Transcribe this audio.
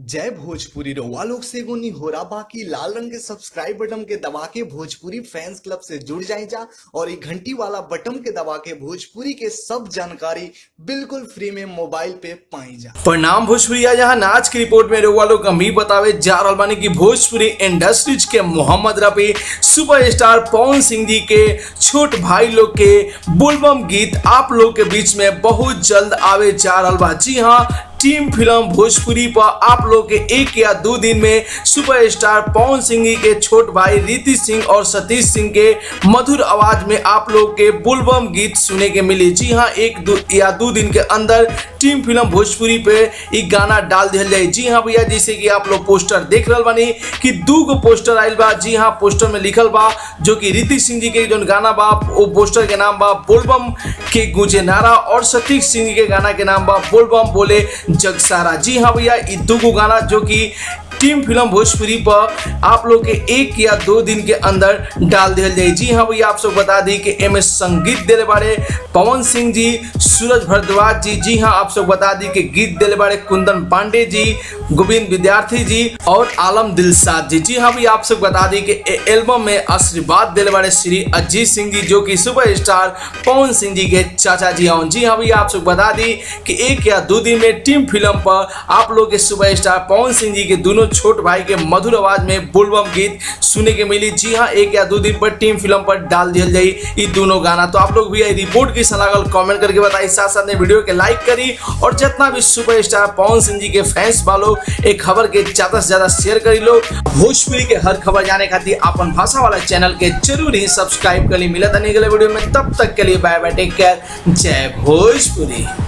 जय भोजपुरी रउआ लोग से एगो निहोरा बाकी लाल रंग के सब्सक्राइब बटन के दबा के भोजपुरी फैंस क्लब से जुड़ जाए जा और ये घंटी वाला बटन के दबा के भोजपुरी के सब जानकारी बिल्कुल फ्री में मोबाइल पे पाई जा। प्रणाम भोजपुरी यहाँ नाच की रिपोर्ट में रउआ लोग हम ही बतावे जा रहल बानी कि भोजपुरी इंडस्ट्रीज के मोहम्मद रफी सुपरस्टार पवन सिंह जी के छोट भाई लोग के बोलबम गीत आप लोग के बीच में बहुत जल्द आवे जा रहल बा। जी हाँ, टीम फिल्म भोजपुरी पर आप लोग के 1 या 2 दिन में सुपरस्टार पवन सिंह के छोट भाई रीति सिंह और सतीश सिंह के मधुर आवाज में आप लोग के बोलबम गीत सुने के मिली। जी हाँ, 1 या 2 दिन के अंदर टीम फिल्म भोजपुरी पे एक गाना डाल दिया जाए। जी हाँ भैया, जैसे कि आप लोग पोस्टर देख रहे बानी कि 2 गो पोस्टर आयल बा। जी हाँ, पोस्टर में लिखल बा जो कि रीति सिंह जी के जो गाना बा वो पोस्टर के नाम बा बोलबम के गूंजे नारा और सतीश सिंह के गाना के नाम बा बोलबम बोले जग सारा। जी हाँ भैया, ये 2 गो गाना जो कि टीम फिल्म भोजपुरी पर आप लोग के 1 या 2 दिन के अंदर डाल दिया जाए। जी हाँ भैया, आप सब बता दी कि एम संगीत देले बारे पवन सिंह जी, सूरज भारद्वाज जी। जी हाँ, आप सब बता दी कि गीत देले बारे कुंदन पांडे जी, गोविंद विद्यार्थी जी और आलम दिलशाद जी। जी हाँ भैया, आप सब बता दी कि एल्बम में आशीर्वाद देले बारे श्री अजीत सिंह जी जो कि सुपरस्टार पवन सिंह जी के चाचा जी हैं। जी हाँ भैया, आप सब बता दी कि 1 या 2 दिन में टीम फिल्म पर आप लोग के सुपरस्टार पवन सिंह जी के दोनों छोट भाई के मधुर आवाज में बोलबम गीत सुने के मिली। जी हाँ, 1 या 2 दिन पर टीम फिल्म पर डाल दिया जाए ये दोनों गाना। तो आप लोग भी रिपोर्ट की सलाह कमेंट करके बताइए, साथ साथ में वीडियो के लाइक करी और जितना भी सुपरस्टार पवन सिंह जी के फैंस वालों एक खबर के ज्यादा से ज्यादा शेयर करी लो। भोजपुरी के हर खबर जाने खातिर अपन भाषा वाला चैनल के जरूर ही सब्सक्राइब कर ली। मिलत अगले वीडियो में, तब तक के लिए बाय बाय, टेक केयर, जय भोजपुरी।